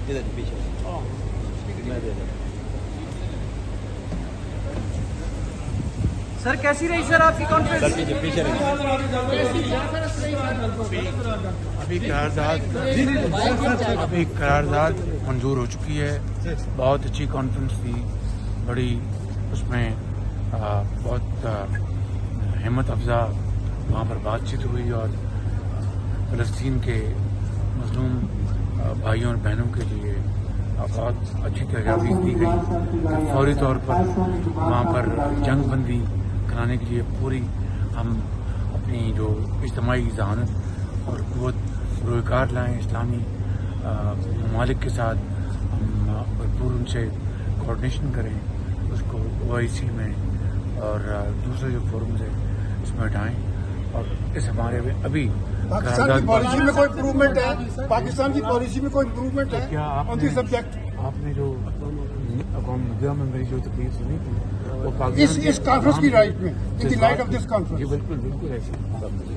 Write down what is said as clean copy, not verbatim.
ادھر پیچھے میں دے دوں. سر کیسی رہی سر آپ کی کانفرنس؟ پیچھے ابھی قرارداد منظور ہو چکی ہے. بہت اچھی کانفرنس تھی, بڑی اس میں بہت ہمت افزا وہاں پر بات چیت ہوئی اور فلسطین کے مظلوم بھائیوں اور بہنوں کے لیے بہت اچھی تجاویز دی گئی کہ فوری طور پر وہاں پر جنگ بندی کرانے کے لیے پوری ہم اپنی جو اجتماعی ذہانت اور قوت روئے کار لائیں. اسلامی ممالک کے ساتھ ہم بھرپور ان سے کوآرڈینیشن کریں, اس کو OIC میں اور دوسرے جو فورمز ہیں اس میں اٹھائیں. اور اس ہمارے ابھی پاکستان کی پالیسی میں کوئی امپروومنٹ ہے؟ پاکستان کی پالیسی میں کوئی امپروومنٹ ہے کیا آن دی سبجیکٹ؟ آپ نے جو اقوام متحدہ میں میری جو تقریر سنی تھی وہ اس کانفرنس کی رائٹ میں in the light of this conference? بالکل ایسی